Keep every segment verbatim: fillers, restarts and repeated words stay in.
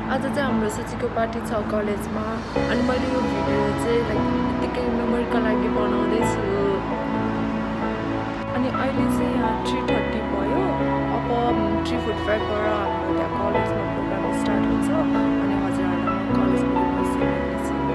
आज चाहिँ हाम्रो सूचीको पार्टी छ कलेजमा अनि मैले यो भिडियो चाहिँ लाइक यतिकै मेमोरीको लागि बनाउँदैछु अनि अहिले चाहिँ यहाँ थ्री थर्टी भयो अब थ्री फोर्टी फाइभबाट हाम्रो त्यहाँ कलेजमा प्रोग्राम स्टार्ट हुन्छ अनि हजुरहरूलाई म कलेजमा बसिरहेको छु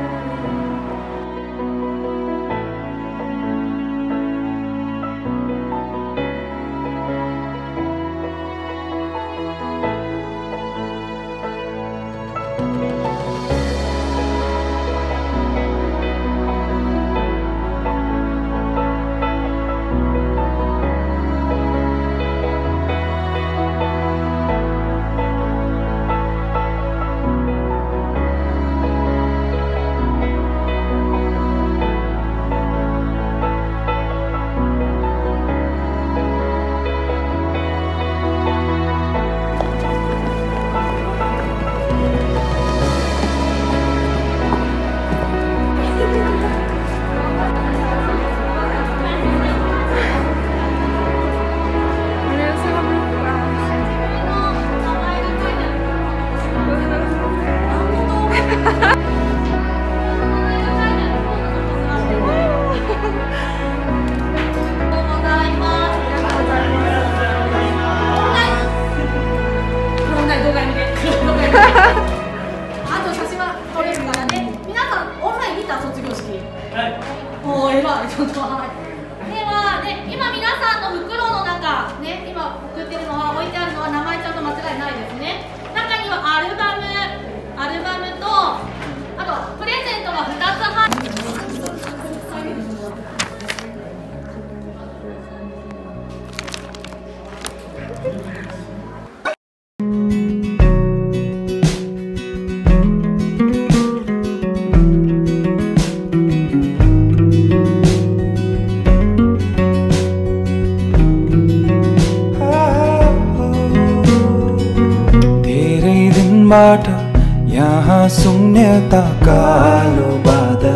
यहाँ शून्यता कालो बादल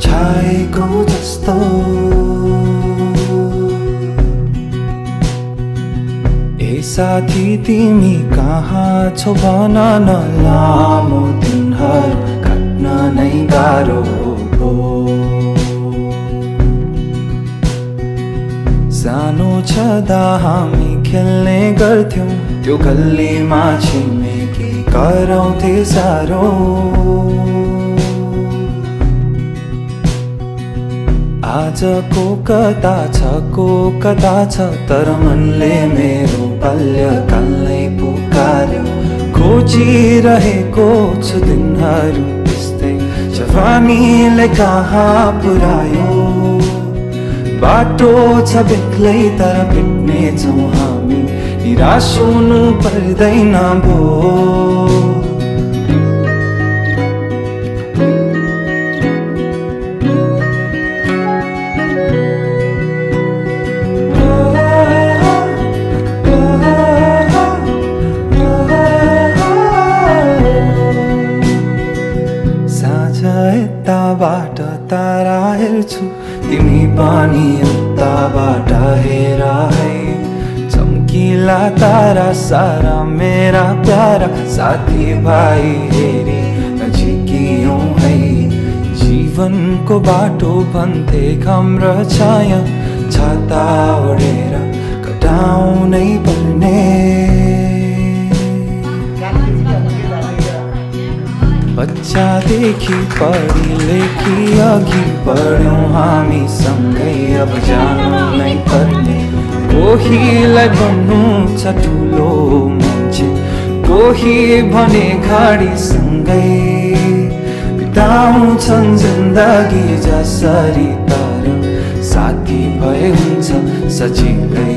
छाएको जस्तो ए साथी तिमी कहाँ छौ भन न लामो दिनहरू काट्न नै गाह्रो भो सानो छँदा हामी खेल्ने गर्थ्यौं त्यो गल्लीमा छिमेकी कराउँथे सारो आजको कता छ को कता छ तर मनले मेरो बाल्यकाललाई पुकार्यो खोजिरहेको छु दिनहरू त्यस्तै जवानीलाई कहाँ पुर्यायो बाटो छ बेग्लै तर भेट्ने छौँ हामी निराश हुनु पर्दैन भो साँझ यताबाट तारा हेर्छु तिमी पनि उताबाट हेर है चम्किला तारा सारा मेरा प्यारा साथी भाइ हेरी नजिकियौं है जीवनको बाटो भन्थे घाम र छाया छाता ओढेर कटाउनै पर्ने बच्चादेखि पढी लेखी अघि बढ्यौं हामी सँगै अब जानु नै पर्ने कोहीलाई भन्नु छ ठुलो मान्छे कोही भने गाडी सँगै बिताउँछन् जिन्दगी जसरी तर साथी भए हुन्छ सजिलै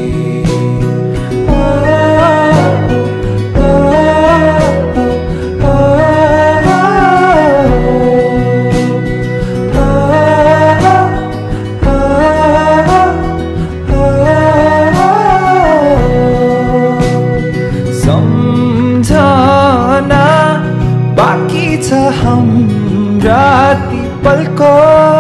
हाम्रा ती पलको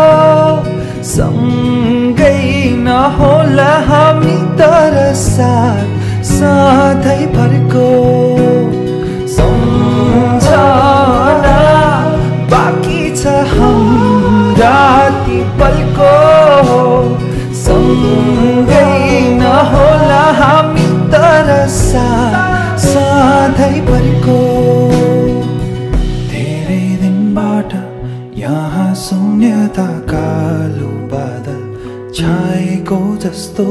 सँगै नहोला हामी तर साथ सधैँ भरको सम्झना सम्झना बाँकी छ हाम्रा ती पलको सँगै नहोला हामी तर सधैँभरिको धेरै दिनबाट यहाँ शून्यता कालो बादल छाएको जस्तो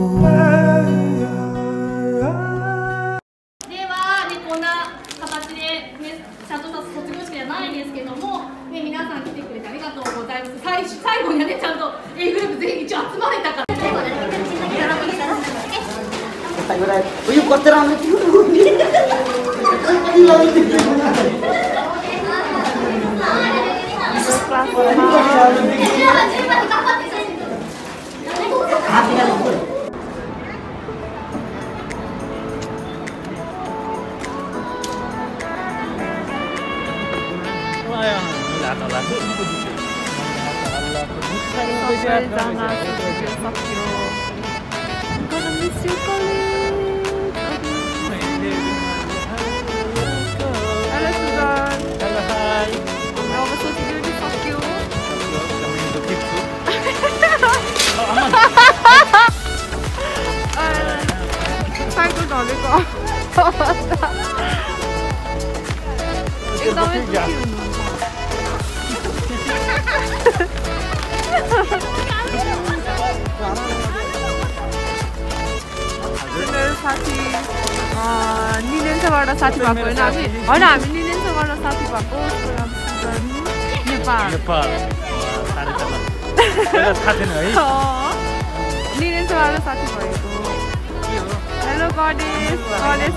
Uy, yung kote lang natin. I'm gonna miss you, college. Hello, Susan. Hello, hi. I'm over so security, fuck you. Thank you, darling. एकदमै दुखी मेरो साथी निलेन्सबाट साथी भएको होइन हामी होइन हामी निलेन्सबाट साथी भएको नेपाल निलेन्सबाट साथी भएको हेलो गणेश गणेश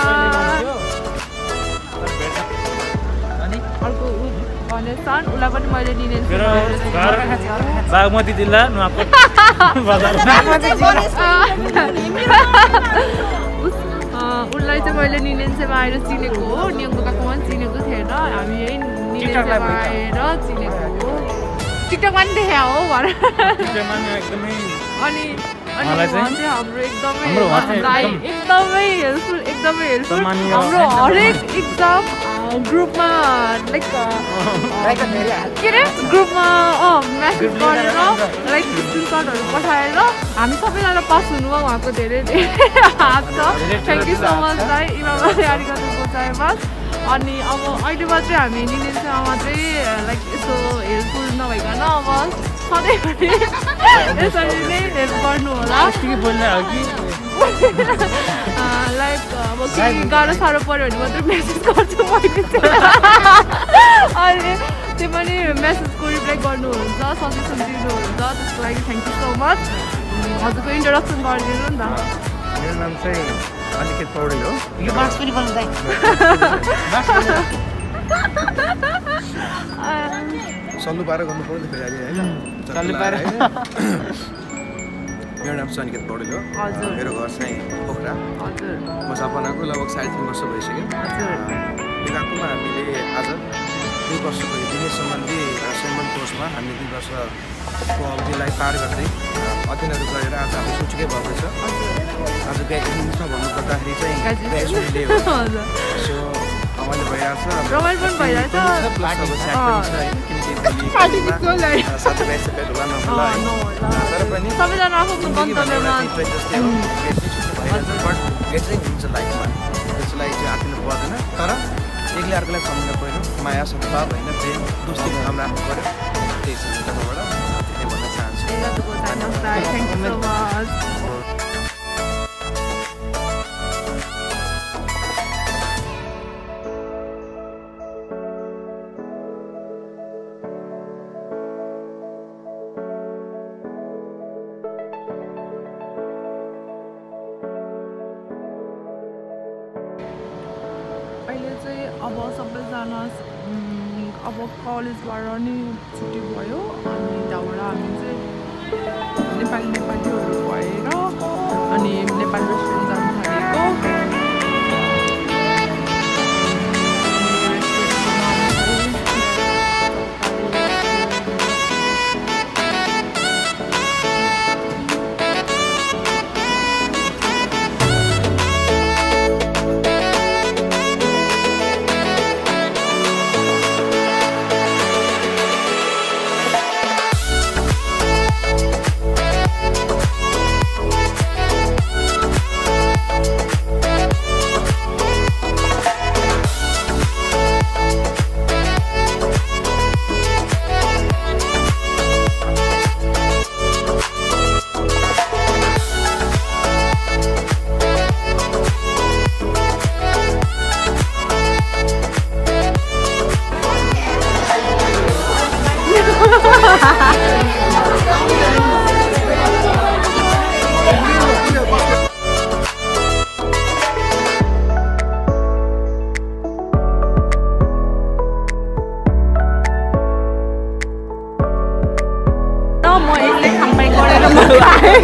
अर्को गणेश सान उसलाई पनि मैले निलेन्स बागमती जिल्ला नुवाकोट उसलाई चाहिँ मैले निलेन्सेमा आएर चिनेको हो नियमको काकोमा पनि चिनेको थिएन हामी यही निलेन्सेमा आएर चिनेको हो टिकटकमा पनि देखे हो भन अनि अनि चाहिँ हाम्रो एकदमै एकदमै हेल्पफुल एकदमै हेल्पफुल हाम्रो हरेक एक्जाम ग्रुपमा लाइक के अरे ग्रुपमा अँ म्यासेज गरेर लाइक स्क्रिनसटहरू पठाएर हामी सबैजना पास हुनु उहाँको धेरै धेरै हात छ थ्याङ्क यू सो मच दाइ इमामले आरिगातो गोजाइमास अनि अब अहिले मात्रै हामी निलेन्सेमा मात्रै लाइक यस्तो हेल्पफुल नभइकन अब सधैँभरि यसरी नै हेल्प गर्नु होला लाइक अब केही गाह्रो साह्रो पऱ्यो भने मात्रै मेसेज गर्छु मैले अनि त्यो पनि मेसेजको रिप्लाई गर्नुहुन्छ सजेसन दिनुहुन्छ त्यसको लागि थ्याङ्क यू सो मच हजुरको इन्ट्रोडक्सन गरिदिनु नि त मेरो नाम चाहिँ अनिकेत पौडेल हो यो मार्क्स पनि बोल्नु दाइ सल्लु पारेर गर्नु पर्यो फेरि अहिले होइन सल्लु पारेर मेरो नाम चाहिँ अनिकेत पौडेल हो हजुर मेरो घर चाहिँ पोखरा हजुर म सपनाको लगभग साढे तिन वर्ष भइसक्यो हजुर यो गाउँमा हामीले आज दुई वर्षको दिनेश सम्बन्धी सेमन कोर्समा हामीले दुई वर्षको अवधिलाई पार गर्दै अध्ययनहरू गरेर आज हाम्रो सुचुकै भएको छ आज ग्रेजुएसनमा भन्नुपर्दाखेरि चाहिँ ग्रेजुएसनले हो सो रमाइलो भइरहेको छ रमाइलो पनि भइरहेछ साथीभाइ सबै होला नहोला तर पनि सबैजना आफ्नो गन्तव्यमा बट गेटरिङ हुन्छ लाइफमा त्यसलाई चाहिँ हातिनु पर्दैन तर एक्लै अर्कोलाई सम्झिनु पऱ्यो माया सद्भाव होइन प्रेम दोस्ती काम राख्नु पऱ्यो त्यही सन्दर्भबाट त्यही भन्न चाहन्छु थ्याङ्क यू सो मच अहिले चाहिँ अब सबैजना अब कलेजबाट नि छुट्टी भयो अनि त्यहाँबाट हामी चाहिँ नेपाली नेपालीहरू भएर अनि नेपाली रेस्टुरेन्ट जानु थालेको मैले खाम्पाइ गरेर म खाएँ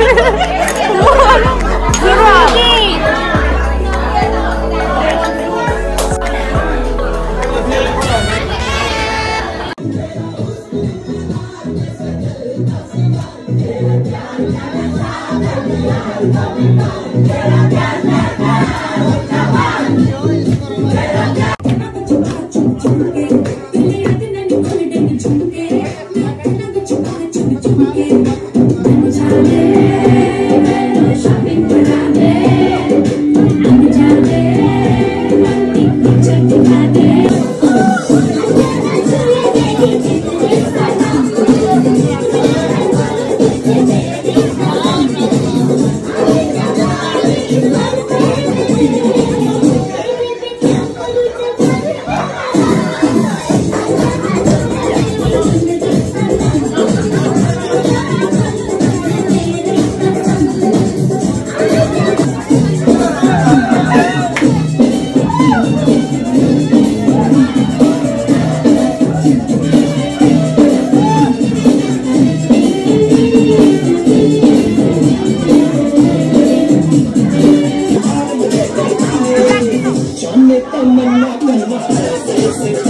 John, make them not